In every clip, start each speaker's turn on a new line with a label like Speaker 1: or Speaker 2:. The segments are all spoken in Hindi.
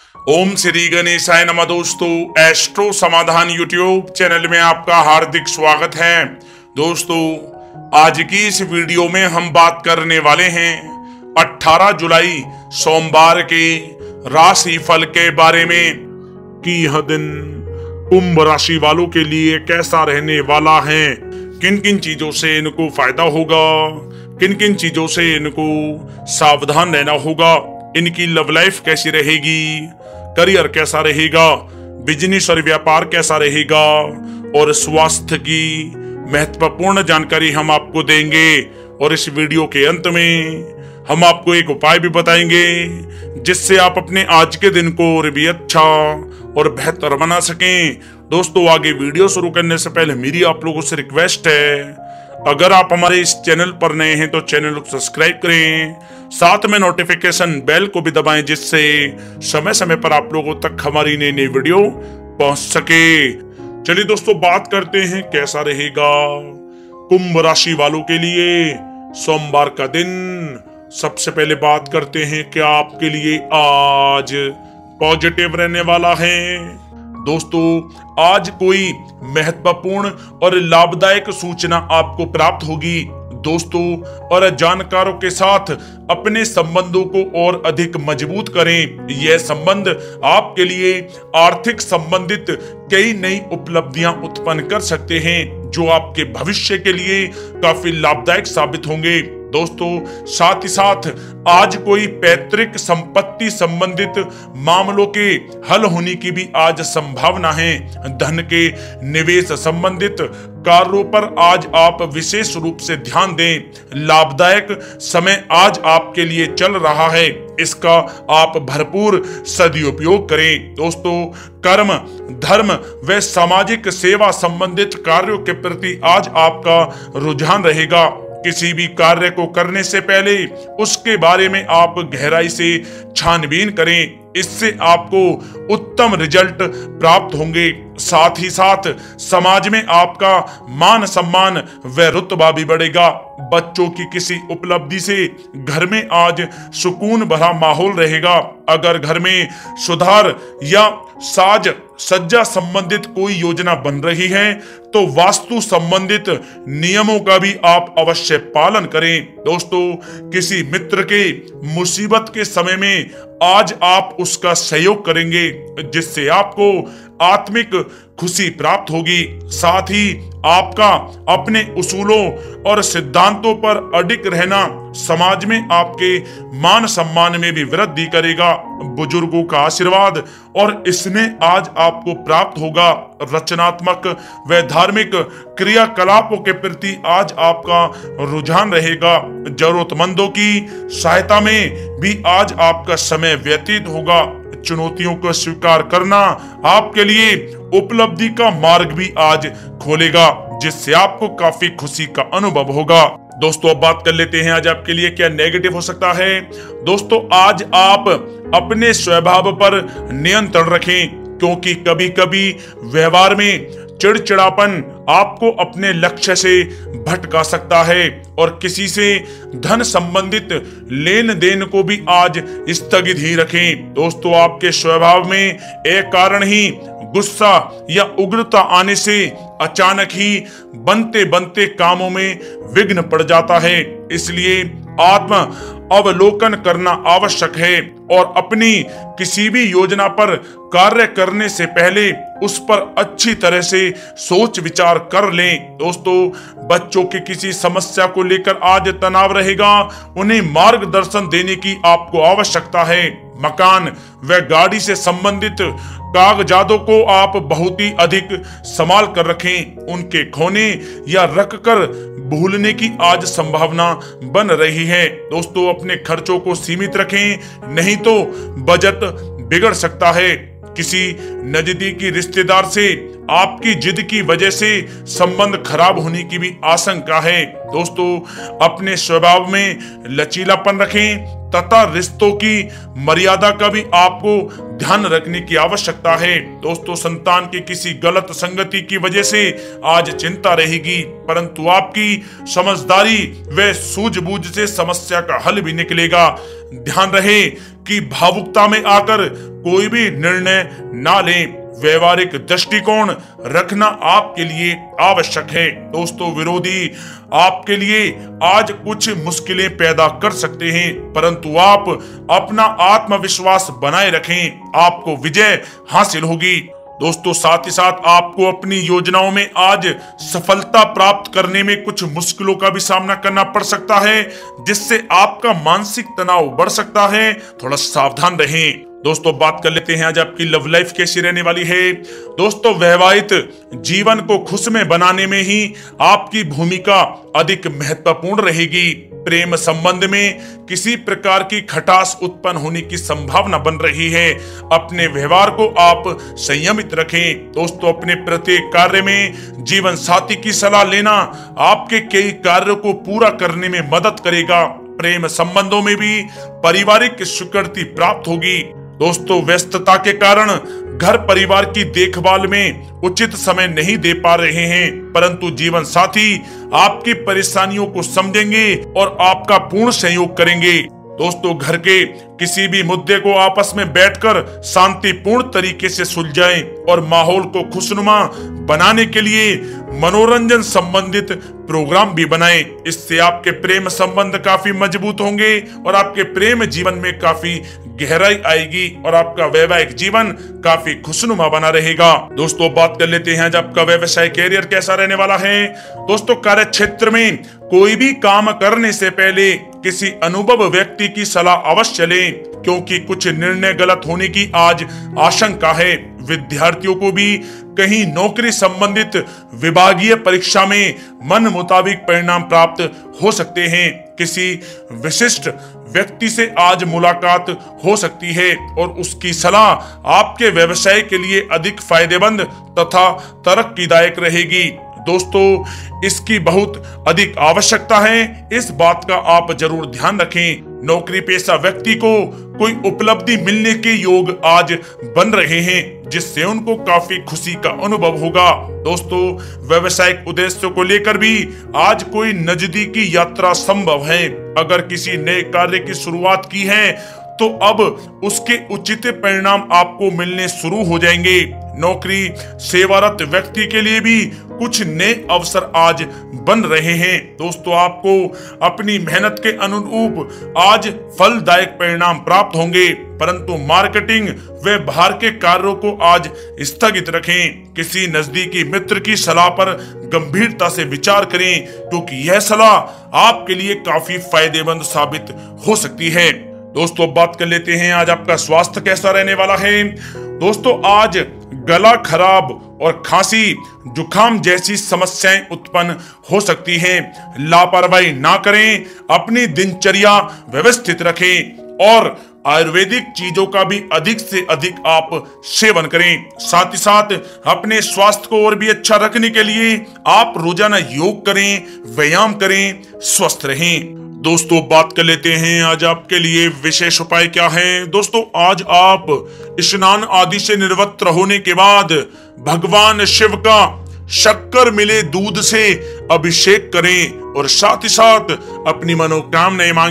Speaker 1: ओम श्री गणेशाय नमः। दोस्तों, एस्ट्रो समाधान यूट्यूब चैनल में आपका हार्दिक स्वागत है। दोस्तों, आज की इस वीडियो में हम बात करने वाले हैं 18 जुलाई सोमवार के राशि फल के बारे में कि यह दिन कुंभ राशि वालों के लिए कैसा रहने वाला है, किन किन चीजों से इनको फायदा होगा, किन किन चीजों से इनको सावधान रहना होगा, इनकी लव लाइफ कैसी रहेगी, करियर कैसा रहेगा, बिजनेस और व्यापार कैसा रहेगा और स्वास्थ्य की महत्वपूर्ण जानकारी हम आपको देंगे। और इस वीडियो के अंत में हम आपको एक उपाय भी बताएंगे जिससे आप अपने आज के दिन को और भी अच्छा और बेहतर बना सकें। दोस्तों, आगे वीडियो शुरू करने से पहले मेरी आप लोगों से रिक्वेस्ट है, अगर आप हमारे इस चैनल पर नए हैं तो चैनल को सब्सक्राइब करें, साथ में नोटिफिकेशन बेल को भी दबाएं जिससे समय समय पर आप लोगों तक हमारी नई नई वीडियो पहुंच सके। चलिए दोस्तों, बात करते हैं कैसा रहेगा कुंभ राशि वालों के लिए सोमवार का दिन। सबसे पहले बात करते हैं क्या आपके लिए आज पॉजिटिव रहने वाला है। दोस्तों, आज कोई महत्वपूर्ण और लाभदायक सूचना आपको प्राप्त होगी। दोस्तों और जानकारों के साथ अपने संबंधों को और अधिक मजबूत करें। यह संबंध आपके लिए आर्थिक संबंधित कई नई उपलब्धियां उत्पन्न कर सकते हैं जो आपके भविष्य के लिए काफी लाभदायक साबित होंगे। दोस्तों, साथ ही साथ आज कोई पैतृक संपत्ति संबंधित मामलों के हल होने की भी आज संभावना है। धन के निवेश संबंधित कार्यों पर आज आप विशेष रूप से ध्यान दें। लाभदायक समय आज आपके लिए चल रहा है, इसका आप भरपूर सदुपयोग करें। दोस्तों, कर्म, धर्म व सामाजिक सेवा संबंधित कार्यों के प्रति आज आपका रुझान रहेगा। किसी भी कार्य को करने से पहले उसके बारे में आप गहराई से छानबीन करें, इससे आपको उत्तम रिजल्ट प्राप्त होंगे। साथ ही साथ समाज में आपका मान सम्मान व रुतबा भी बढ़ेगा। बच्चों की किसी उपलब्धि से घर में आज सुकून भरा माहौल रहेगा। अगर घर में सुधार या साज सज्जा संबंधित कोई योजना बन रही है तो वास्तु संबंधित नियमों का भी आप अवश्य पालन करें। दोस्तों, किसी मित्र के मुसीबत के समय में आज आप उसका सहयोग करेंगे जिससे आपको आत्मिक खुशी प्राप्त होगी। साथ ही आपका अपने उसूलों और सिद्धांतों पर अडिग रहना समाज में आपके मान सम्मान में भी वृद्धि करेगा। बुजुर्गों का आशीर्वाद और स्नेह आज आपको प्राप्त होगा। रचनात्मक व धार्मिक क्रियाकलापों के प्रति आज आपका रुझान रहेगा। जरूरतमंदों की सहायता में भी आज आपका समय व्यतीत होगा। चुनौतियों को स्वीकार करना आपके लिए उपलब्धि का मार्ग भी आज खोलेगा जिससे आपको काफी खुशी का अनुभव होगा। दोस्तों, अब बात कर लेते हैं आज आपके लिए क्या नेगेटिव हो सकता है। दोस्तों, आज आप अपने स्वभाव पर नियंत्रण रखें क्योंकि कभी कभी व्यवहार में चिड़चिड़ापन आपको अपने लक्ष्य से भटका सकता है और किसी से धन संबंधित लेन देन को भी आज स्थगित ही रखें। दोस्तों, आपके स्वभाव में एक कारण ही गुस्सा या उग्रता आने से अचानक ही बनते बनते कामों में विघ्न पड़ जाता है, इसलिए आत्म अवलोकन करना आवश्यक है और अपनी किसी भी योजना पर कार्य करने से पहले उस पर अच्छी तरह से सोच विचार कर लें। दोस्तों, बच्चों की किसी समस्या को लेकर आज तनाव रहेगा, उन्हें मार्गदर्शन देने की आपको आवश्यकता है। मकान व गाड़ी से संबंधित कागजातों को आप बहुत ही अधिक संभाल कर रखें, उनके खोने या रखकर भूलने की आज संभावना बन रही है। दोस्तों, अपने खर्चों को सीमित रखें, नहीं तो बजट बिगड़ सकता है। किसी नजदीकी रिश्तेदार से आपकी जिद की वजह से संबंध खराब होने की भी आशंका है। दोस्तों, अपने स्वभाव में लचीलापन रखें तथा रिश्तों की मर्यादा का भी आपको ध्यान रखने की आवश्यकता है। दोस्तों, संतान की किसी गलत संगति की वजह से आज चिंता रहेगी, परंतु आपकी समझदारी व सूझबूझ से समस्या का हल भी निकलेगा। ध्यान रहे कि भावुकता में आकर कोई भी निर्णय ना लें। व्यवहारिक दृष्टिकोण रखना आपके लिए आवश्यक है। दोस्तों, विरोधी आपके लिए आज कुछ मुश्किलें पैदा कर सकते हैं, परंतु आप अपना आत्मविश्वास बनाए रखें, आपको विजय हासिल होगी। दोस्तों, साथ ही साथ आपको अपनी योजनाओं में आज सफलता प्राप्त करने में कुछ मुश्किलों का भी सामना करना पड़ सकता है, जिससे आपका मानसिक तनाव बढ़ सकता है। थोड़ा सावधान रहें। दोस्तों, बात कर लेते हैं आज आपकी लव लाइफ कैसी रहने वाली है। दोस्तों, वैवाहिक जीवन को खुशमय बनाने में ही आपकी भूमिका अधिक महत्वपूर्ण रहेगी। प्रेम संबंध में किसी प्रकार की खटास उत्पन्न होने की संभावना बन रही है। अपने व्यवहार को आप संयमित रखें। दोस्तों, अपने प्रत्येक कार्य में जीवन साथी की सलाह लेना आपके कई कार्यों को पूरा करने में मदद करेगा। प्रेम संबंधों में भी पारिवारिक स्वीकृति प्राप्त होगी। दोस्तों, व्यस्तता के कारण घर परिवार की देखभाल में उचित समय नहीं दे पा रहे हैं, परंतु जीवन साथी आपकी परेशानियों को समझेंगे और आपका पूर्ण सहयोग करेंगे। दोस्तों, घर के किसी भी मुद्दे को आपस में बैठकर शांतिपूर्ण तरीके से सुलझाएं और माहौल को खुशनुमा बनाने के लिए मनोरंजन संबंधित प्रोग्राम भी बनाएं। इससे आपके प्रेम संबंध काफी मजबूत होंगे और आपके प्रेम जीवन में काफी गहराई आएगी और आपका वैवाहिक जीवन काफी खुशनुमा बना रहेगा। दोस्तों, बात कर लेते हैं आज आपका व्यवसाय कैरियर कैसा रहने वाला है। दोस्तों, कार्य क्षेत्र में कोई भी काम करने से पहले किसी अनुभव व्यक्ति की सलाह अवश्य लें, क्योंकि कुछ निर्णय गलत होने की आज आशंका है। विद्यार्थियों को भी कहीं नौकरी संबंधित विभागीय परीक्षा में मन मुताबिक परिणाम प्राप्त हो सकते हैं। किसी विशिष्ट व्यक्ति से आज मुलाकात हो सकती है और उसकी सलाह आपके व्यवसाय के लिए अधिक फायदेमंद तथा तरक्कीदायक रहेगी। दोस्तों, इसकी बहुत अधिक आवश्यकता है, इस बात का आप जरूर ध्यान रखें। नौकरी पेशा व्यक्ति को कोई उपलब्धि मिलने के योग आज बन रहे हैं, जिससे उनको काफी खुशी का अनुभव होगा। दोस्तों, व्यवसायिक उद्देश्यों को लेकर भी आज कोई नजदीकी यात्रा संभव है। अगर किसी नए कार्य की शुरुआत की है तो अब उसके उचित परिणाम आपको मिलने शुरू हो जाएंगे। नौकरी सेवारत व्यक्ति के लिए भी कुछ नए अवसर आज बन रहे हैं। दोस्तों, आपको अपनी मेहनत के अनुरूप आज फलदायक परिणाम प्राप्त होंगे, परंतु मार्केटिंग व बाहर के कार्यों को आज स्थगित रखें। किसी नजदीकी मित्र की सलाह पर गंभीरता से विचार करें, क्योंकि यह सलाह आपके लिए काफी फायदेमंद साबित हो सकती है। दोस्तों, बात कर लेते हैं आज आपका स्वास्थ्य कैसा रहने वाला है। दोस्तों, आज गला खराब और खांसी जुकाम जैसी समस्याएं उत्पन्न हो सकती हैं। लापरवाही ना करें, अपनी दिनचर्या व्यवस्थित रखें और आयुर्वेदिक चीजों का भी अधिक से अधिक आप सेवन करें। साथ ही साथ अपने स्वास्थ्य को और भी अच्छा रखने के लिए आप रोजाना योग करें, व्यायाम करें, स्वस्थ रहें। दोस्तों, बात कर लेते हैं आज आपके लिए विशेष उपाय क्या है। दोस्तों, आज आप स्नान आदि से निवृत्त होने के बाद भगवान शिव का शक्कर मिले दूध से अभिषेक करें और साथ ही साथ अपनी मनोकामनाएं मांगे।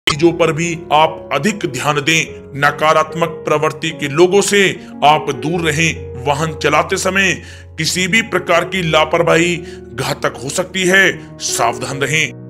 Speaker 1: चीजों पर भी आप अधिक ध्यान दें। नकारात्मक प्रवृत्ति के लोगों से आप दूर रहें। वाहन चलाते समय किसी भी प्रकार की लापरवाही घातक हो सकती है, सावधान रहें।